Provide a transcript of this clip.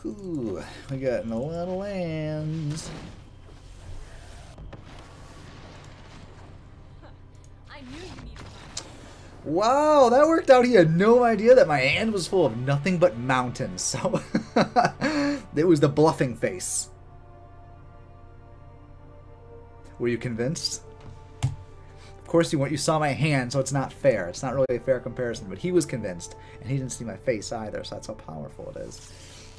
Ooh, we got a lot of lands. Wow, that worked out. He had no idea that my hand was full of nothing but mountains. So it was the bluffing face. Were you convinced? Of course you saw my hand, so it's not fair. It's not really a fair comparison, but he was convinced, and he didn't see my face either, so that's how powerful it is.